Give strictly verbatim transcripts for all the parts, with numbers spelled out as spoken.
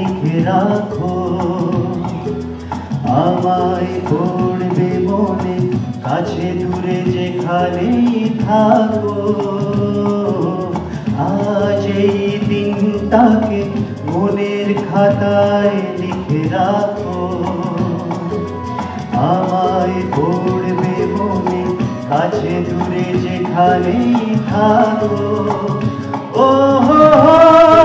লিখে রাখো, আমায় পড়বে মনে, কাছে দূরে যেখানেই থাকো। আজ এই দিনটাকে মনের খাতায় লিখে রাখো, আমায় পড়বে মনে, কাছে দূরে যেখানেই থাকো। ও হো হো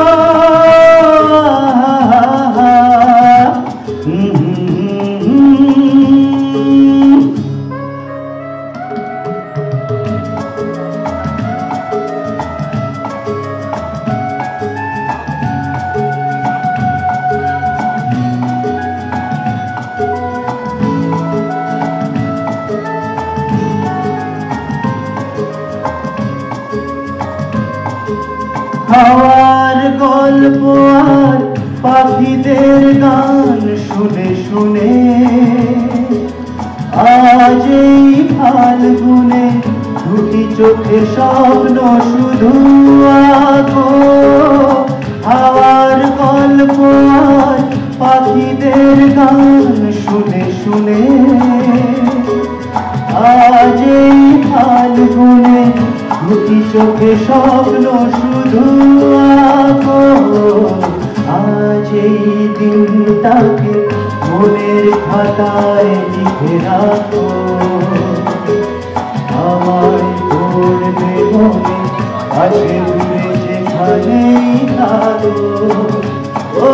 হাওয়ার গল্প আর পাখিদের গান শুনে শুনে আজ এই ফাল্গুনে দুটি চোখে স্বপ্ন শুধু আঁকো। হাওয়ার গল্প আর পাখিদের গান শুনে শুনে আজ এই ফাল্গুনে দুটি চোখে স্বপ্ন শুধু আঁকো। আজ এই দিনটাকে মনের খাতায় লিখে রাখো, আমায় পড়বে মনে, কাছে দূরে যেখানেই থাকো। ও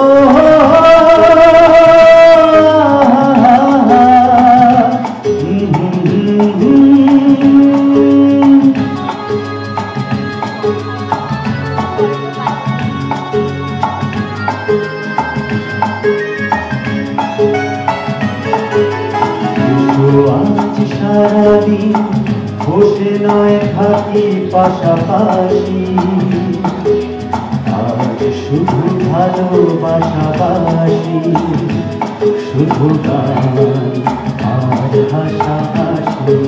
আজ সারাদিন বসে নয় থাকি পাশাপাশি, আজ শুধু ভালোবাসাবাসি, শুধু গান আজ হাসাহাসি।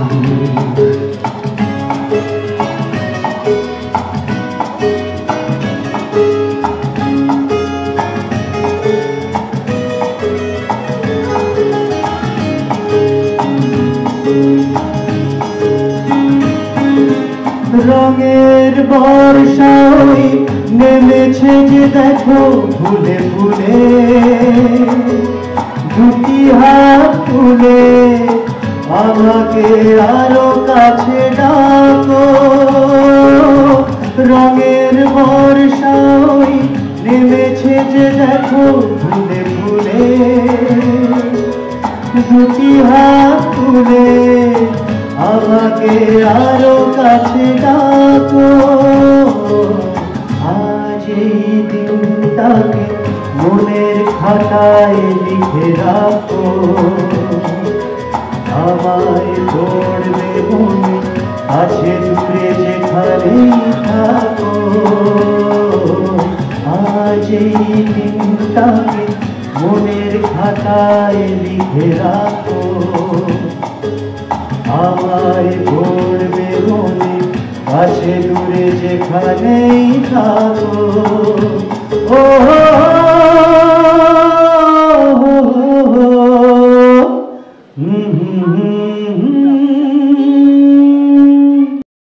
রঙের বর্ষায় নেমেছে যে দেখো ফুলে ফুলে, দুটি হাত তুলে আমাকে আরো কাছে ডাকো। রঙের বর্ষায় নেমেছে যে দেখো ফুলে ফুলে, দুটি হাত তুলে আমাকে আরো কাছে ডাকো। আজ এই দিনটাকে মনের খাতায় লিখে রাখো, আমায় পড়বে মনে, কাছে দূরে যেখানেই থাকো। আজ এই দিনটাকে মনের খাতায় লিখে রাখো, আমায় পড়বে মনে, কাছে দূরে যেখানেই থাকো।